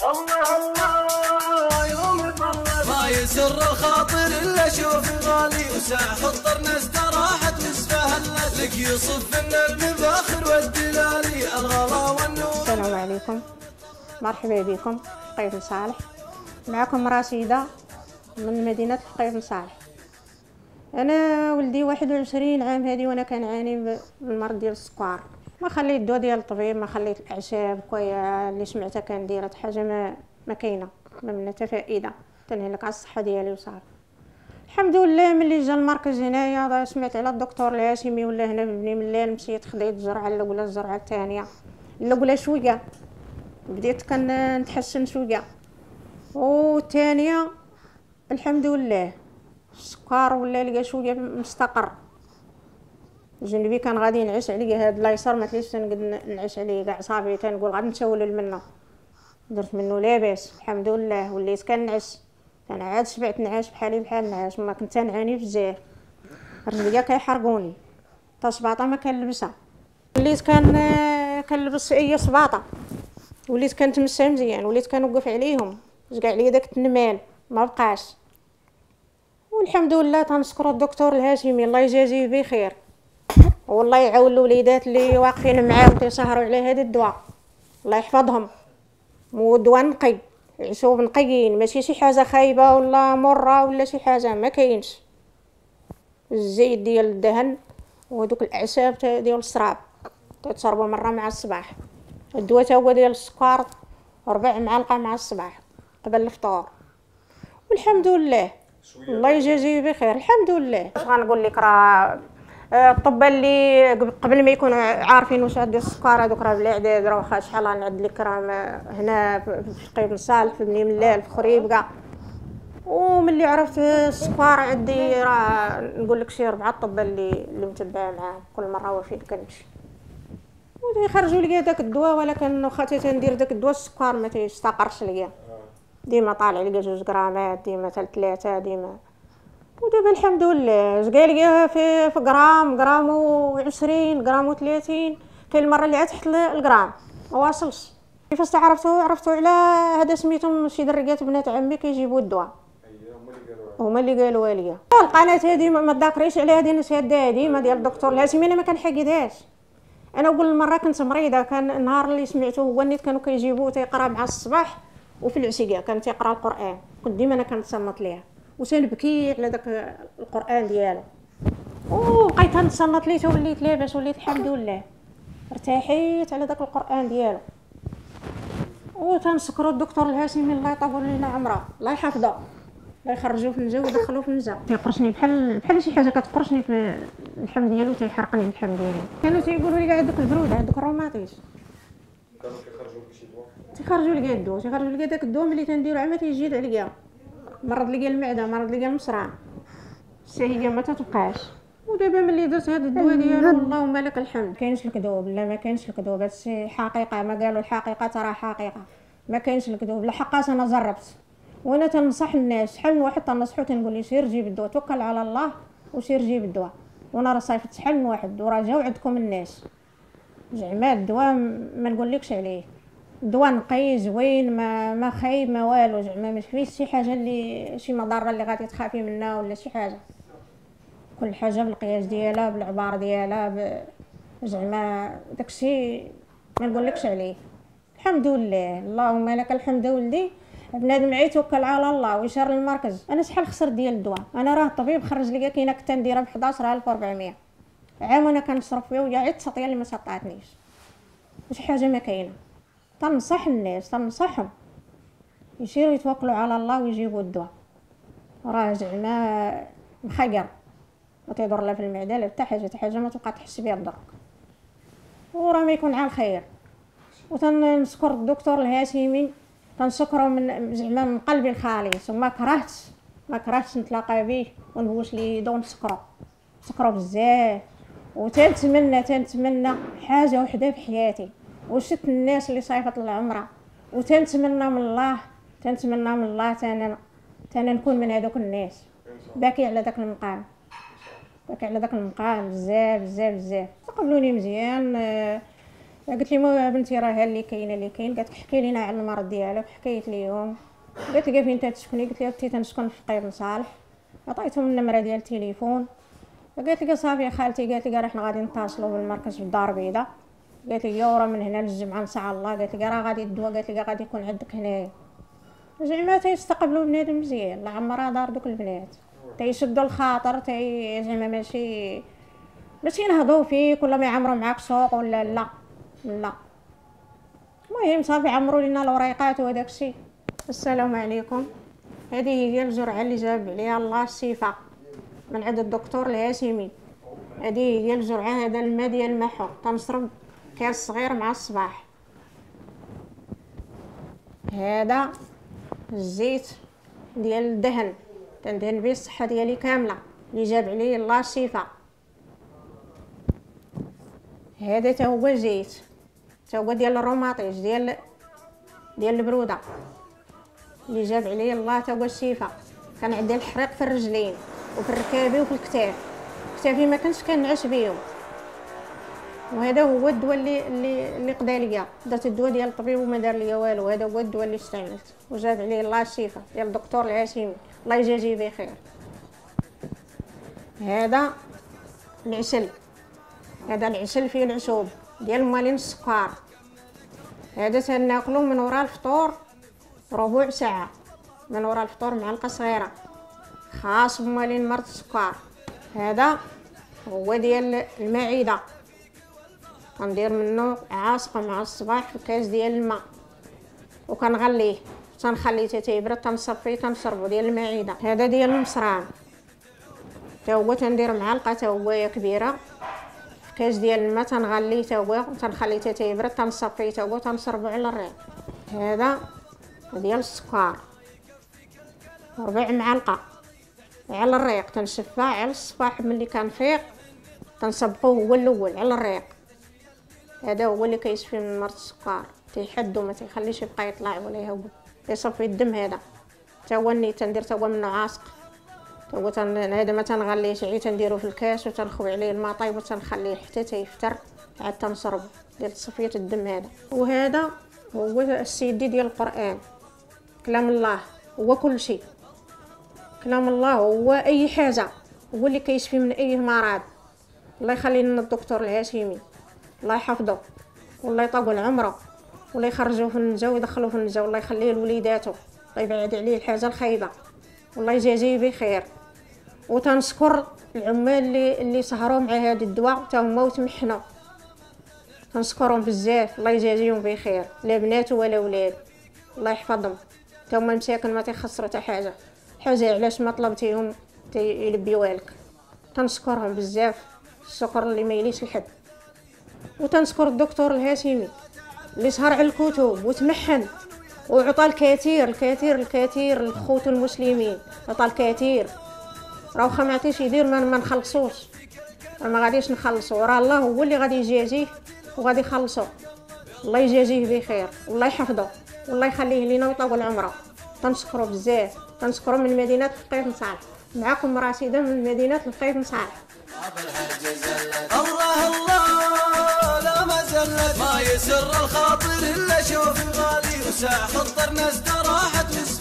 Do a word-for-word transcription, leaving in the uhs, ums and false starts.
الله الله يوم الفرح ما يسر الخاطر الا اشوف غالي وساع خطرنا استراحت واستهلت لك يصف لنا المفاخر والدلالي الغلا والنور. السلام عليكم، مرحبا بكم حقيف بن صالح. معكم رشيدة من مدينة حقيف بن صالح. انا ولدي واحد وعشرين عام هذه وانا كنعاني بالمرض ديال السكر. ما خليت الدواء ديال الطبيب، ما خليت الاعشاب كويا اللي سمعتها كندير حاجه ما ما كاينه، ما منها حتى فائده، تنهلك على الصحه ديالي وصافي. الحمد لله ملي جا المركز هنايا سمعت على الدكتور الهاشمي ولا هنا في بني ملال، مشيت خديت الجرعه الاولى الجرعه الثانيه الاولى شويه بديت كنتحسن شويه، والثانيه الحمد لله السكر ولا لقى شويه مستقر. جنبي كان غادي ينعس عليا هاد اليسار ما تليش تنقد نعس عليه كاع صافي، تنقول غادي نتولل منه، درت منه لاباس الحمد لله. وليت كنعس انا عاد شبعت نعاس بحالي بحال النعاس، ما كنت نعاني بزاف، رجليا كيحرقوني تا صباطه ما كنلبسها. وليت كان كنلبس اي صباطه، وليت كنتمسها مزيان، وليت كنوقف عليهم كاع عليا داك التنمال ما بقاش. والحمد لله تنشكر الدكتور الهاشمي الله يجازيه بخير، والله يعاون الوليدات اللي واقفين معاه وتيسهروا على هذا الدواء، الله يحفظهم. ودواء نقي، عشوب نقيين، ماشي شي حاجه خايبه ولا مره ولا شي حاجه، ما كاينش. الزيت ديال الدهن وهذوك الاعشاب ديال السراب تتشربوا مره مع الصباح. الدواء تا هو ديال السكر ربع معلقه مع الصباح قبل الفطور، والحمد لله الله يجازيه بخير. الحمد لله اش غنقول لك، راه الطب اللي قبل ما يكونوا عارفين واش غادي السكر هذوك راه بالعداد، راه واخا شحال غنعد لك، راه هنا في حقيف بن صالح في بني ملال في خريبكا. وملي عرفت السكر عندي راه نقول لك شي ربعه الطب اللي اللي متبعه معاهم كل مره هو فين كنمشي ويخرجوا لي داك الدواء، ولكن واخا تندير داك الدواء السكر ما تيستقرش ليا، ديما طالع لي جوج غرامات، ديما حتى ثلاثه ديما. ودابا الحمد لله زقا ليا في في غرام غرام وعشرين غرام وثلاثين، كاين المره اللي عاد تحت الغرام ما واصلش. كيفاش تعرفتوا؟ عرفتوا على هذا سميتهم شي دريقات بنات عمي كيجيبوا الدواء، هما اللي قالوا لي. القناه هذه ما تذكريش عليها، هذه نشهدها ديما ديال الدكتور الهاشمي، انا ما كنحقدهاش. انا كل مره كنت مريضه، كان النهار اللي سمعته هو النيت كانوا كيجيبوه تيقرا مع الصباح وفي العشيه كان تيقرا القران، كنت ديما انا كنتصنت ليها وتنبكي على داك القران ديالو، وبقيت نتصنت ليه وليت لاباس، وليت الحمد لله ارتاحيت على داك القران ديالو. وتنشكروا الدكتور الهاشمي الله يطول لنا عمره، الله يحفظه، الله يخرجوه في النجا ويدخلوه في النجا. تيقرصني بحال بحال شي حاجه كتقرصني في اللحم ديالو، تيحرقني اللحم ديالي. كانوا تيقولوا لي كاع دوك البرود عندك الروماتيس، كانوا كيخرجوا لك شي دواء، تيخرجوا لي كاع الدواء، تيخرجوا لي داك الدواء ملي تنديرو عما تيجيد عليا، مرض لي المعده، مرض لي المصرع، الشهيه ما تتبقاش. ودابا ملي درت هذا الدواء ديالو اللهم لك الحمد، كاينش الكذوب، لا ما كاينش الكذوب، هادشي حقيقه، ما قالوا الحقيقه ترى حقيقه، ما كاينش الكذوب. لحقاش انا جربت، وانا تنصح الناس، شحال من واحد تنصحو تنقول لي سير جيب الدواء، توكل على الله وسير جيب الدواء. وانا راه صايفط شحال من واحد وراه جاو عندكم الناس، زعما الدواء ما نقولكش عليه، الدواء نقي زوين، ما ما خايب ما والو، زعما ما فيش شي حاجه اللي شي مضره اللي غادي تخافي منها ولا شي حاجه، كل حاجه بالقياس ديالها بالعبار ديالها ب... زعما داكشي ما نقولكش عليه. الحمد لله اللهم لك الحمد ولدي. بنادم يتوكل على الله ويشار للمركز. انا شحال خسرت ديال الدواء، انا راه الطبيب خرج لي كاينه كنت نديرها ب حداش ألف وأربعمية عام وانا كنصرف فيها، ويا عيط السطيه اللي ما سطعتنيش، شي حاجه ما كاينه. تنصح الناس، تنصحهم يسيروا يتوكلوا على الله ويجيبوا الدواء، راه زعما مخير ما تيضر لا في المعده لا حتى حاجه، حتى حاجه ما تبقى تحس بها الضر، وراه ما يكون على الخير. وتنشكر الدكتور الهاشمي، تنشكره من زعما من قلبي الخالي، ثم كرهتش ما كرهتش نتلاقى به ونبوس ليه يدو نشكره، نشكره بزاف. وتنتمنى تنتمنى حاجه وحده في حياتي، وشت الناس اللي صايفط العمره، وتنتمنى من الله تنتمنى من الله تانا تانا نكون من هذوك الناس. باكي على داك المقام، باكي على داك المقام بزاف بزاف بزاف، قبلوني مزيان. قالت لي ما بنتي راه اللي كاينه اللي كاين. قالت احكي لينا على المرض ديالك. حكيت ليهم. قالت لي فين تسكني؟ قلت لها بنتي تنسكن في قير صالح. عطيتهم النمره ديال التليفون. قالت لي صافي خالتي، قالت لي راه حنا غادي نتصلوا بالمركز في الدار البيضاء. قالت لي ورا من هنا للجمعه ان شاء الله. قالت لي راه غادي الدواء، قالت لي غادي يكون عندك هنايا. زعما تيستقبلوا بنادم مزيان، لا عمرها دار دوك البنات تيشدوا الخاطر، تي زعما ماشي ماشي ينهضوا فيك ولا ما يعمروا معاك سوق ولا لا لا. المهم صافي عمروا لينا الوريقات وهداك الشيء. السلام عليكم. هذه هي الجرعه اللي جاب عليها الله الشفاء من عند الدكتور الهاشمي. هذه هي الجرعه. هذا الماء ديال المحو تنشرب كاس صغير مع الصباح. هذا الزيت ديال الدهن تندهن به الصحه ديالي كامله اللي جاب عليه الله الشفاء. هذا تا هو زيت تا هو ديال الروماتيج ديال ديال البروده اللي جاب عليه الله تا هو الشفاء. كان عندي الحريق في الرجلين وفي الركابي وفي الكتاف. كتافي ما كنتش كنعس بيهم. وهذا هو الدواء اللي اللي اللي قدا ليا. درت الدواء ديال الطبيب وما دار ليا والو. هذا هو الدواء اللي استعملت وجاب عليه الله الشفاء ديال الدكتور الهاشمي الله يجازيه بخير. هذا العسل. هذا العسل فيه العشوب ديال مالين السكر. هذا تناكلو من وراء الفطور ربع ساعه. من وراء الفطور معلقه صغيره خاص بمالين مرض السكر. هذا هو ديال المعده. كندير منه عاصقه مع الصباح في كاس ديال الماء وكنغليه تنخليه حتى يبرد تنصب فيه تنشربو ديال المعده. هذا ديال المصران تا هو تندير معلقه تا هو كبيره في كاس ديال الماء تنغليه تا هو تنخليه حتى يبرد تنصب فيه تا هو تنشربو على الريق. هذا ديال السكر ربع معلقه على الريق تنشفها على الصباح ملي كنفيق تنصبقوه هو الاول على الريق. هذا هو اللي كيشفي من مرض السكر تيحد وما تيخليش يبقى يطلع ولا يهبط يصفي الدم. هذا تا هو اللي تندير تا هو منه عاسق تا هو تن... هذا ما تنغليش عي تنديرو في الكاس وتنخوي عليه الماء طايب وتنخليه حتى تيفتر عاد تنشربو ديال تصفيه الدم. هذا وهذا هو السيدي ديال القران. كلام الله هو كل شيء. كلام الله هو اي حاجه. هو اللي كيشفي من اي مرض. الله يخلي لنا الدكتور الهاشمي الله يحفظه والله يطول عمره والله يخرجوه في النجا ويدخلوه في النجا والله يخليه لوليداته الله يبعد عليه الحاجه الخايبه والله يجازيه بخير. وتنشكر العمال اللي اللي سهروا مع هذا الدواء حتى هما وتمحنوا. تنشكرهم بزاف الله يجازيهم بخير لا بنات ولا ولاد الله يحفظهم. حتى هما مساكن ما تيخسروا حتى حاجه حاجه علاش ما طلبتيهم يلبيوها لك. تنشكرهم بزاف الشكر اللي ما يليش الحد. وتنشكر الدكتور الهاشمي اللي سهر على الكتب وتمحن وعطى الكثير الكثير الكثير للخوت المسلمين. عطى الكثير راه واخا ما عطيش يدير ما, ما نخلصوش راه ما غاديش نخلصوا. راه الله هو اللي غادي يجازيه وغادي يخلصوا. الله يجازيه بخير والله يحفظه والله يخليه لينا ويطول عمره. تنشكروا بزاف. تنشكروا من مدينه القيف نصالح. معكم راشده من مدينه القيف نصالح. الله الله لا ما زلت ما يسر الخاطر الا شوف غالي وساع خطر ناس راحت